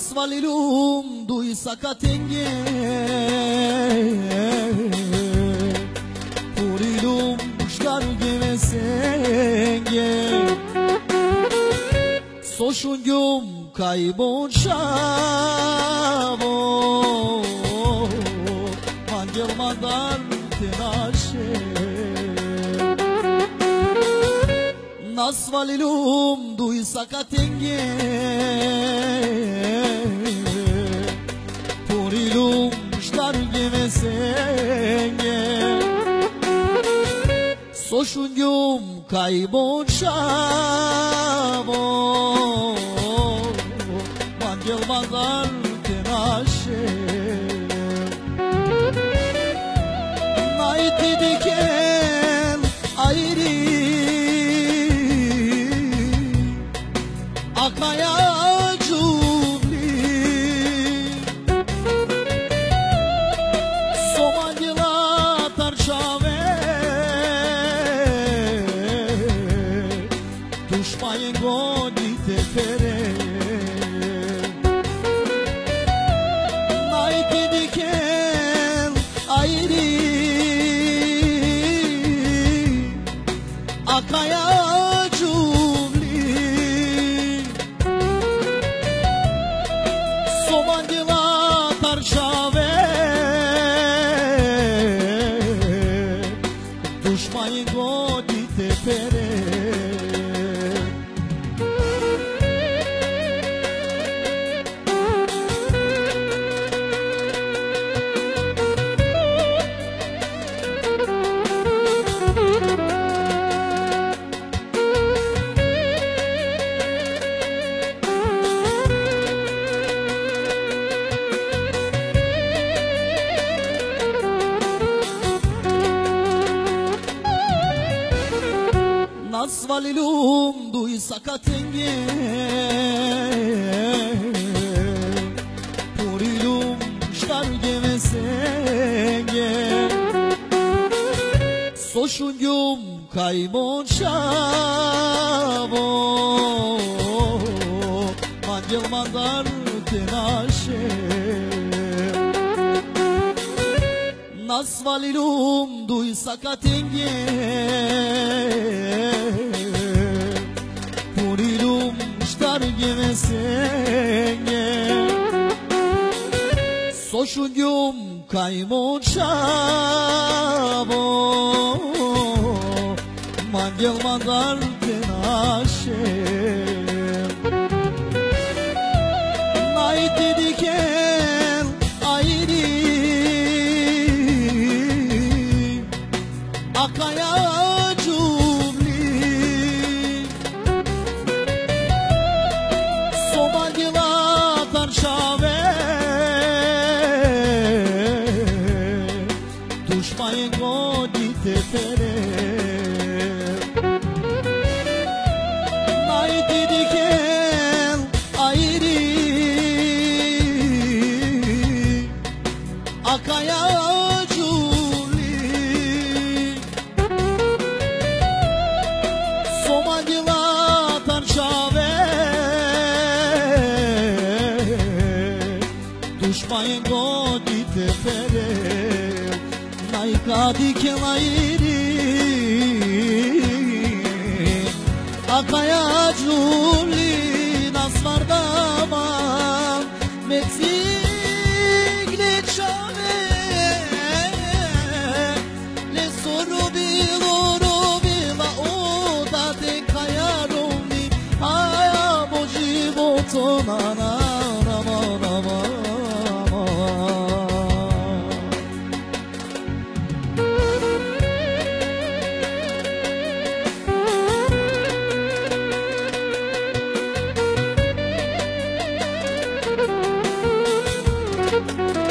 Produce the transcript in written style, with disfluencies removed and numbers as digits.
Nasvalilum dui sakatenge Purilum shkar gevesenge Soshungum kaybon shavo Mangel mandar tenaşe Nasvalilum dui sakatenge Purilum shtar gevesenge Soshungum kaybon shavo Mangel mandar tenaşe Naiti diken ayrı Akaya cumli Somangila tarçave Düşmayın goni tefere Naiti diken ayrı Akaya cumli Somangila tarçave Düşmayın goni tefere Nasvalilum dui sakatenge Purilum shtar gevesenge Soshungum kaybon shavo Mangel mandar tenaşe Nasvalilum dui sakatenge Purilum shtar gevesenge Soshungum kaymon shavo Mangel mandar tenaşe Naiti diken ayrı Akaya cumli Somangila tarçave Düşmayın goni tefere Naiti diken ayrı Akaya Somangila tarçave Düşmayın goni tefere Naika diken ayrı Akaya cumli Nasvardamam Meksik le çave Le soru biloro bila Oda te kayarumi Aya bo životo na na rama rama Thank you.